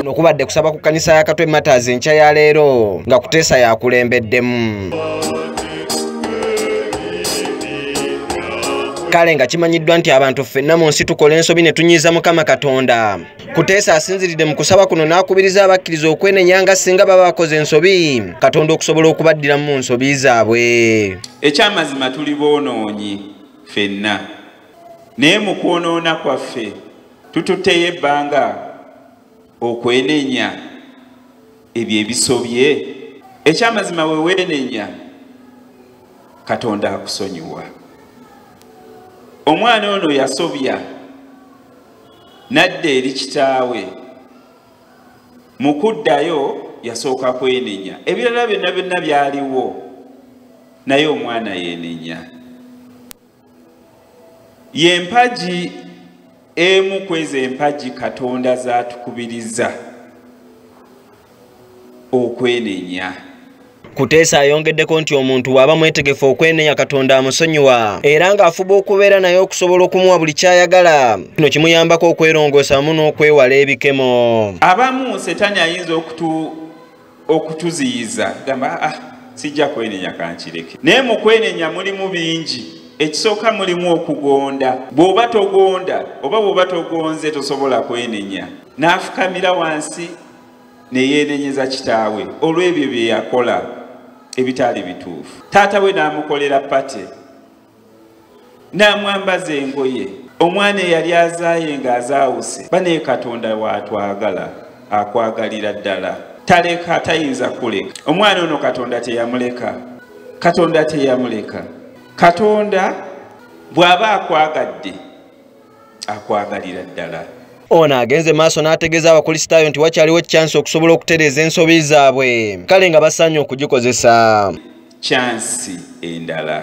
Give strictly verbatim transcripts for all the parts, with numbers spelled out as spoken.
kuno kubadde kusaba ku kanisa ya Katwe Matters enkya ya leero nga Kuteesa yakulembeddemu. Kale nga kimanyiddwa nti abantu ffenna mu nsi tukola ensobi ne tunyiiza Mukama Katonda. Kuteesa asinziridde mu kusaba kuno n'akubiriza abakkiriza okwenenya nga singa baba bakoze ensobi Katonda okusobola okubaddira mu nsobi zaabwe. Ekyamazima tuli boonoonyi ffenna, naye mu kwonoona kwaffe tututteyo ebbanga okwenenya ebyo ebisobye. Ekyamazima we weenenya Katonda akusonyiwa. Omwana ono yasobya nadde eri kitaawe, mu kuddayo yasooka kwenenya. Ebirala byonna byonna byaliwo naye omwana yeenenya. Y'empagi emu kwezi empagi Katonda zaatukubiriza okwenenya. Kuteesa ayongeddeko nti omuntu waba mwetegefu okwenenya Katonda amusonyiwa era ng'afuba okubeera naye okusobola okumuwa buli kyayagala. Kino kimuyambako okwerongoosa wamu n'okwewala ebikemo. Abamu Setaani ayinza okutu okutuziyiza gamba ah sijja kwenenya kankireke. Naye mu kwenenya mulimu bingi. Ekisooka mulimu okugonda. Bw'oba togonda oba bw'oba togonze tosobola kwenenya. N'afukamira wansi ne yeenenyeza kitaawe olw'ebyo bye yakola ebitaali bituufu. Taata we n'amukolera pate n'amwambaza engoye. Omwana eyali azaaye ng'azaawuse bane Katonda waatwagala akwagalira ddala, taleka tayinza kuleka. Omwana ono Katonda teyamuleka. Katonda teyamuleka. Katonda bw'aba akwagadde akwagalira ddala. Ono agenze maaso n'ategeeza abakristaayo nti wakyaliwo chance okusobola okutereeza ensobi zaabwe, kale nga basaanye okugikozesa. Chance endala.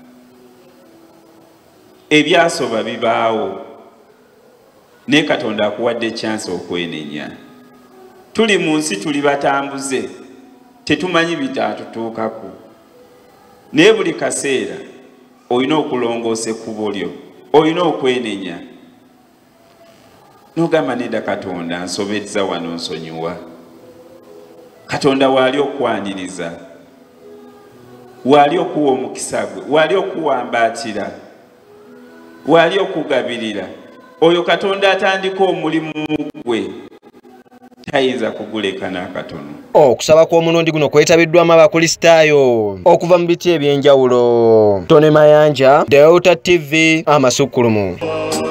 Ebyasoba bibaawo ne Katonda akuwadde chance okwenenya. Tuli mu nsi tuli batambuze, tetumanyi bitaatutuukako. Naye buli kaseera olina okulongoosa ekkubo lyo, olina okwenenya. Nogamba nedda Katonda nsobezza wano nsonyiwa. Katonda waali okwaniriza, waali okuwa omukisa gwe, waali okuwambaatira, waali okugabirira. Oyo Katonda atandika omulimu gwe tayinza kuguleka n'akatono. Okusaba kw'omulundi guno kwetabiddwamu abakristaayo okuva mu biti ebyenjawulo. Tone Mayanja, Delta T V, Amasukkulumu.